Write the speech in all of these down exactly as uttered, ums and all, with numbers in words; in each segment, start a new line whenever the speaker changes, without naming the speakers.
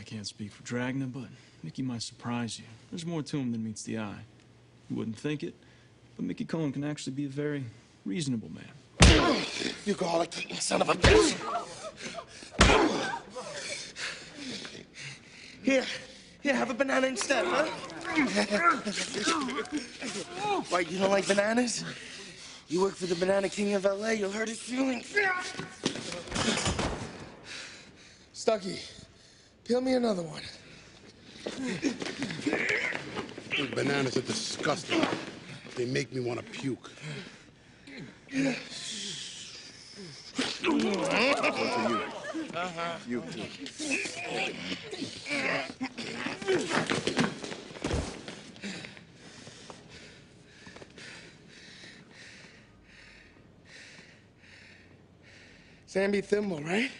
can't speak for Dragna, but Mickey might surprise you. There's more to him than meets the eye. You wouldn't think it, but Mickey Cohen can actually be a very reasonable man.
You alcoholic son of a bitch! Here, here, have a banana instead, huh? What, you don't like bananas? You work for the Banana King of L A, you'll hurt his feelings. Stucky, peel me another one.
These bananas are disgusting. They make me want to puke. One for you.
Uh-huh.
You too.
Sammy Thimble, right?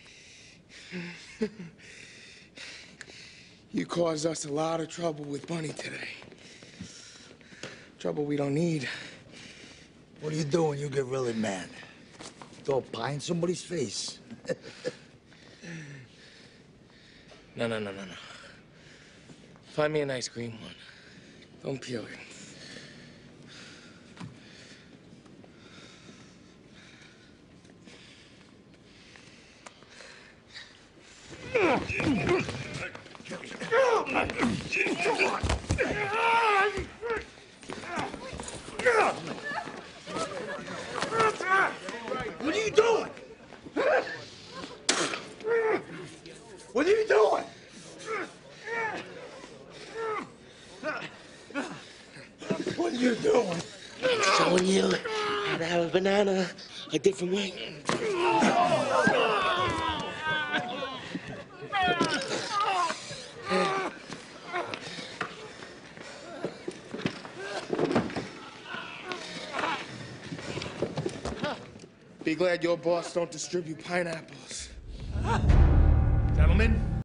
You caused us a lot of trouble with Bunny today. Trouble we don't need.
What do you do when you get really mad? Throw a pie in somebody's face.
No, no, no, no, no. Find me a nice green one. Don't peel it.
What are you doing? What are you doing? What are you doing?
Showing you how to have a banana a different way. Be glad your boss don't distribute pineapples. Gentlemen.